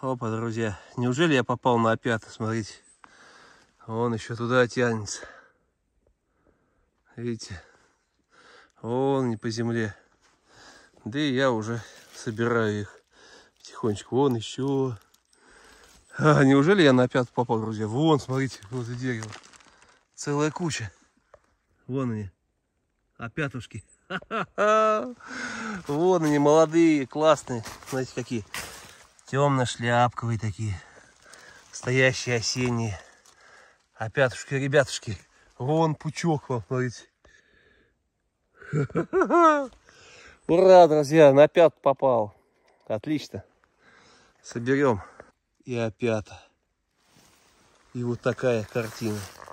Опа, друзья, неужели я попал на опята? Смотрите, он еще туда тянется. Видите, он не по земле. Да и я уже собираю их потихонечку. Вон еще. Неужели я на опят попал, друзья? Вон, смотрите, возле дерева. Целая куча. Вон они, опятушки. Вон они, молодые, классные. Знаете, какие? Темно-шляпковые такие. Настоящие осенние. Опятушки, ребятушки. Вон пучок вам, смотрите. Ура, друзья, на опят попал. Отлично. Соберем и опята. И вот такая картина.